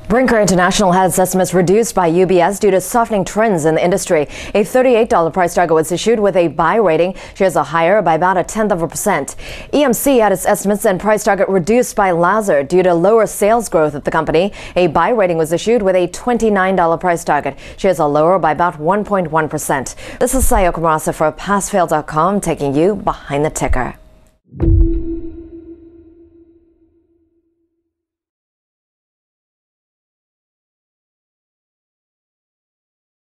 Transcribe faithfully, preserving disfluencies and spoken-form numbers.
Brinker International had its estimates reduced by U B S due to softening trends in the industry. A thirty-eight dollar price target was issued with a buy rating. Shares are higher by about a tenth of a percent. E M C had its estimates and price target reduced by Lazard due to lower sales growth at the company. A buy rating was issued with a twenty-nine dollar price target. Shares are lower by about one point one percent. This is Sayoko Murase for pass fail dot com, taking you behind the ticker.